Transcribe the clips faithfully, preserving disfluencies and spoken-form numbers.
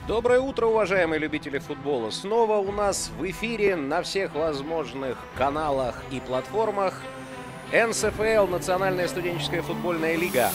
Доброе утро, уважаемые любители футбола. Снова у нас в эфире на всех возможных каналах и платформах эн эс эф эл, Национальная студенческая футбольная лига.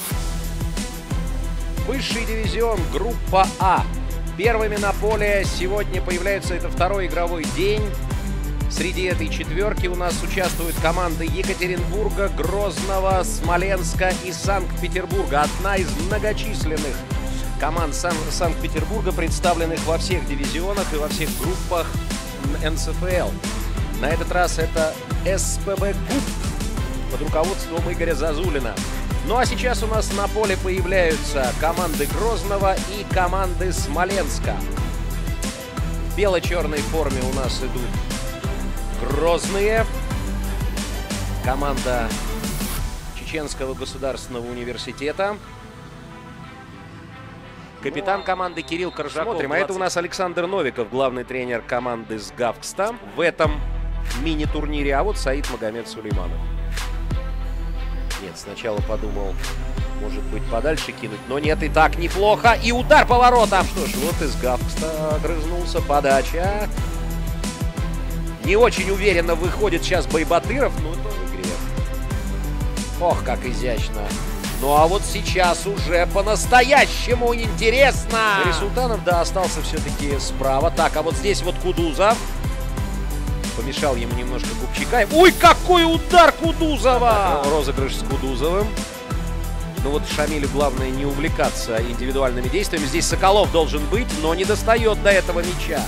Высший дивизион, группа А. Первыми на поле сегодня появляются, это второй игровой день. Среди этой четверки у нас участвуют команды Екатеринбурга, Грозного, Смоленска и Санкт-Петербурга. Одна из многочисленных команд Сан Санкт-Петербурга, представленных во всех дивизионах и во всех группах эн эс эф эл. На этот раз это эс пэ бэ Куб под руководством Игоря Зазулина. Ну а сейчас у нас на поле появляются команды Грозного и команды Смоленска. В бело-черной форме у нас идут Грозные, команда Чеченского государственного университета. Капитан команды Кирилл Коржаков. Смотрим, а это у нас Александр Новиков, главный тренер команды СГАВКСТа в этом мини-турнире. А вот Саид Магомед Сулейманов. Нет, сначала подумал, может быть, подальше кинуть, но нет, и так неплохо. И удар по воротам. Что ж, вот СГАВКСТа огрызнулся, подача. Не очень уверенно выходит сейчас Байбатыров, но это в игре. Ох, как изящно. Ну а вот сейчас уже по-настоящему интересно. Султанов, да, остался все-таки справа. Так, а вот здесь вот Кудузов. Помешал ему немножко Купчака. Ой, какой удар Кудузова! Розыгрыш с Кудузовым. Ну вот Шамилю главное не увлекаться индивидуальными действиями. Здесь Соколов должен быть, но не достает до этого мяча.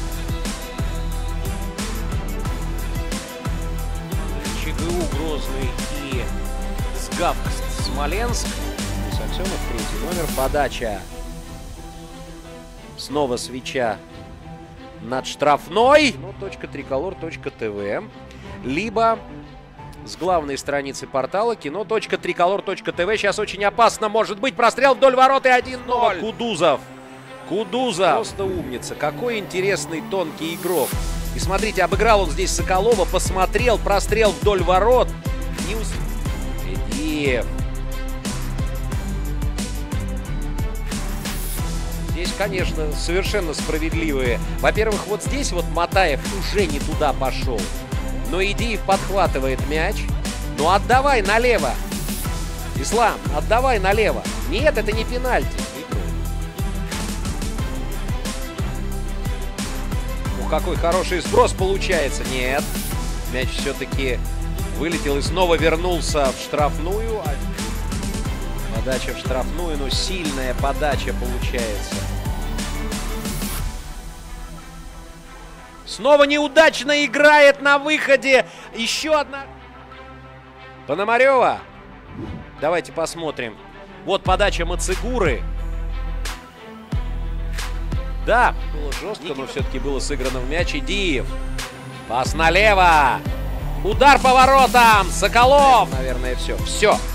ЧГУ Грозный и СГАВКСТ Смоленск. Аксенов, третий номер. Подача. Снова свеча над штрафной. Ну, .триколор.тв. Либо с главной страницы портала кино.триколор.тв. Сейчас очень опасно может быть. Прострел вдоль ворот и один ноль. Кудузов. Кудузов. Просто умница. Какой интересный тонкий игрок. И смотрите, обыграл он здесь Соколова. Посмотрел, прострел вдоль ворот. Не ус... Эдиев. Здесь, конечно, совершенно справедливые. Во-первых, вот здесь вот Матаев уже не туда пошел. Но Идиев подхватывает мяч. Ну отдавай налево. Ислам, отдавай налево. Нет, это не пенальти. Ух, какой хороший сброс получается. Нет. Мяч все-таки вылетел и снова вернулся в штрафную. Подача в штрафную, но сильная подача получается. Снова неудачно играет на выходе. Еще одна. Пономарева. Давайте посмотрим. Вот подача Мацигуры. Да, было жестко, но все-таки было сыграно в мяч. Идиев. Пас налево. Удар по воротам. Соколов. Наверное, все. Все.